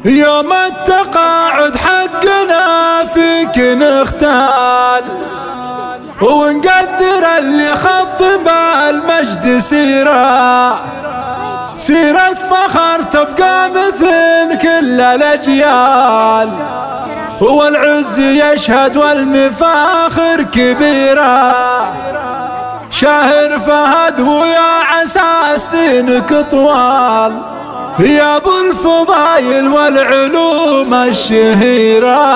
يوم التقاعد حقنا فيك نختال، ونقدر اللي خض بالمجد سيرة فخر تبقى مثل كل الأجيال، والعز يشهد والمفاخر كبيرة. شاهر فهد ويا عسى سنينك طوال، يا ابو الفضايل والعلوم الشهيرة.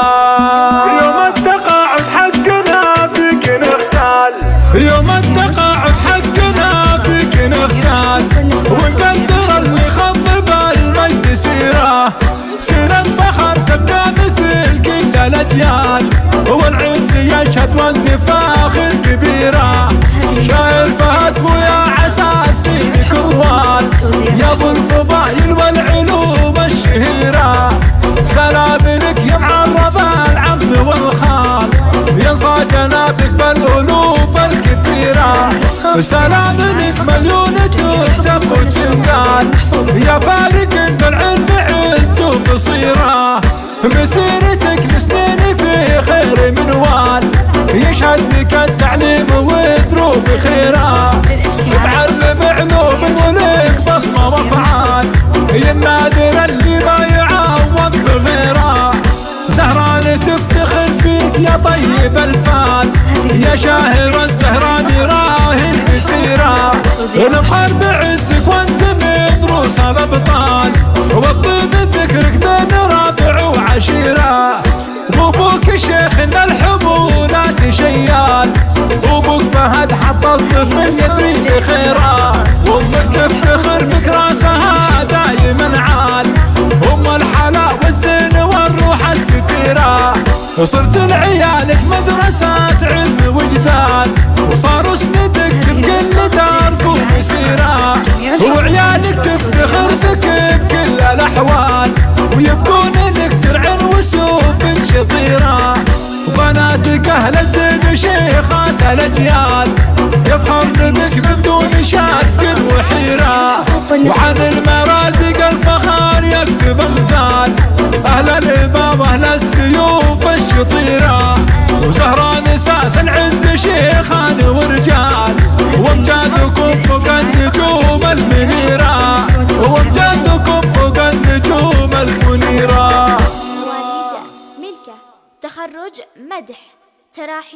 يوم التقاعد حقنا فيك نختال، يوم التقاعد حقنا فيك نختال، ونقدر اللي خض بالمجد سيرة فخر تبقى مثل كل الأجيال، والعز يشهد والمفاخر كبيرة. شاهر فهد ويا عسى سنينك طوال، يا ابو الفضايل والعلوم الشهيرة. سلام لك يا معرب العم والخال، ينصى جنابك بالألوف الكثيرة. سلام لك مليون تكتب وتنقال، يا فارق بالعلم عز وبصيرة. مسيرتك لسنين في خير منوال، يشهد لك التعليم ودروب خيرة. معلم علوم ولك بصمة وافعال، يا النادر اللي ما يعوض بغيره. زهران تفتخر فيك يا طيب الفال، يا شاهر الزهران راهن بسيرة. نفخر بعزك وانت من رؤوس الابطال، والطيب ذكرك بين رابع وعشيرة. وابوك شيخنا الحمولات شيال، وابوك فهد حط الطفل يدري بخيره. وامك تفتخر بك راسها دايما عال، ام الحلا والزين والروح السفيره. صرت لعيالك مدرسات علم وجزال، وصاروا سندك بكل دار ومسيره. وعيالك تفتخر بك بكل الاحوال، ويبقون لك درع وسوف شطيره. وبناتك اهل الزين شيخات الاجيال، يفخرن بك بدون شك وحيره. وعن المرازق الفخار يكتب امثال، اهل الهباب اهل السيوف الشطيره. وزهران ساس العز شيخان ورجال، وامجادكم فوق النجوم المنيره. وامجادكم فوق النجوم المنيره. ملكة تخرج مدح تراحي.